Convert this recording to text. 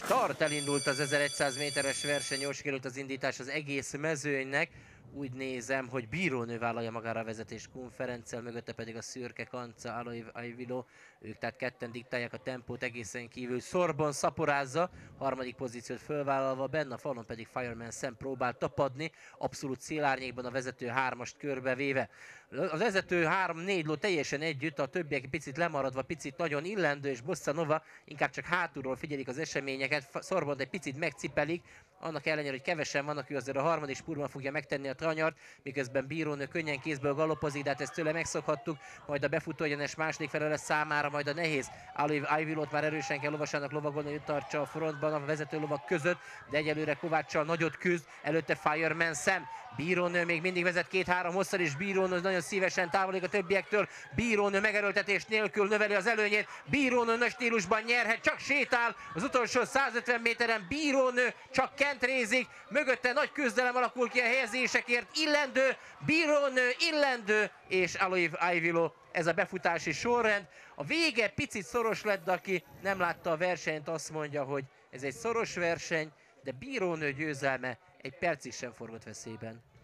Start, elindult az 1100 méteres verseny, jól sikerült az indítás az egész mezőnynek. Úgy nézem, hogy bírónő vállalja magára a vezetés Kun Ferenccel, mögötte pedig a szürke kanca Alois Aivilo. Ők tehát ketten diktálják a tempót, egészen kívül Sorbonne szaporázza, harmadik pozíciót fölvállalva, benne a falon pedig Fireman Sam próbál tapadni, abszolút szélárnyékban a vezető hármast körbevéve. A vezető 3-4 ló teljesen együtt, a többiek picit lemaradva, picit nagyon Illendő és Bossa Nova inkább csak hátulról figyelik az eseményeket, Sorbonne egy picit megcipelik, annak ellenére, hogy kevesen vannak, ő azért a harmadik spurban fogja megtenni a tranyart, miközben bírónő könnyen kézből galopozik, de hát ezt tőle megszokhattuk, majd a befutó egyenes második felele számára majd a nehéz. Alois Aivilót már erősen kell lovasának lovagolni, hogy tartsa a frontban a vezető lovak között, de egyelőre Kováccsal nagyot küzd, előtte Fireman Sam. Bírónő még mindig vezet 2-3 hosszal, és bírónő nagyon szívesen távolodik a többiektől. Bírónő megerőltetés nélkül növeli az előnyét. Bírónő nagy stílusban nyerhet, csak sétál. Az utolsó 150 méteren bírónő csak kentrézik. Mögötte nagy küzdelem alakul ki a helyezésekért. Illendő, bírónő, Illendő és Alois Aivilo. Ez a befutási sorrend. A vége picit szoros lett, de aki nem látta a versenyt, azt mondja, hogy ez egy szoros verseny, de bírónő győzelme egy percig sem forgott veszélyben.